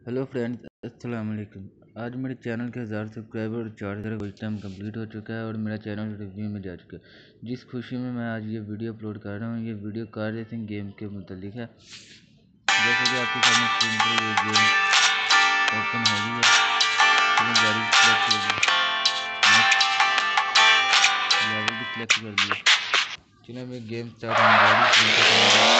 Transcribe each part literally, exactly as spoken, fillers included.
Hello friends, अस्सलाम वालेकुम। आज मेरे चैनल के हज़ार सब्सक्राइबर चार हज़ार कुछ टाइम कंप्लीट हो चुका है और मेरा चैनल रिव्यू में जा चुका है। जिस खुशी में मैं आज ये वीडियो अपलोड कर रहा हूँ, ये वीडियो कार रेसिंग गेम के मुतालिक है। जैसे कि आपके सामने स्क्रीन पर ये गेम ओपन हो गई है। चलिए गाड़ी सिलेक्ट कर दी, लेवल भी सिलेक्ट कर दिया। चलिए हमें गेम स्टार्ट होने गाड़ी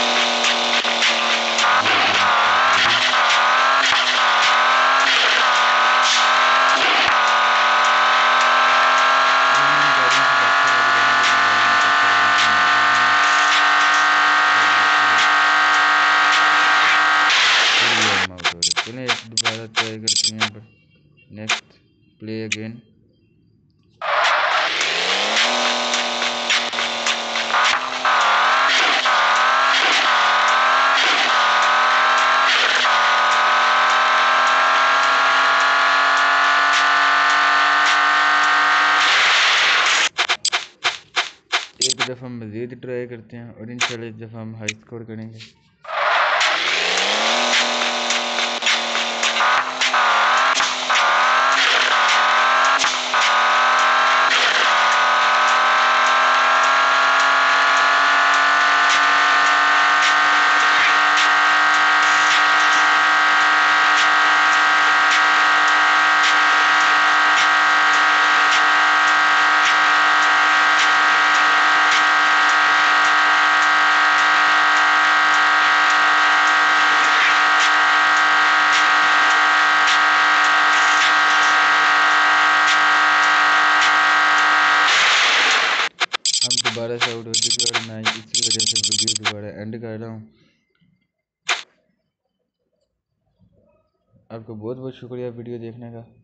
चलिए एक दोबारा ट्राई करते हैं। यहाँ पर नेक्स्ट प्ले अगेन। एक दफ़ा मज़ीद ट्राई करते हैं और इंशाल्लाह इस दफ़ा हम हाई स्कोर करेंगे। हम दोबारा से आउट हो चुके और मैं इसी वजह से वीडियो दोबारा एंड कर रहा हूँ। आपको बहुत बहुत शुक्रिया वीडियो देखने का।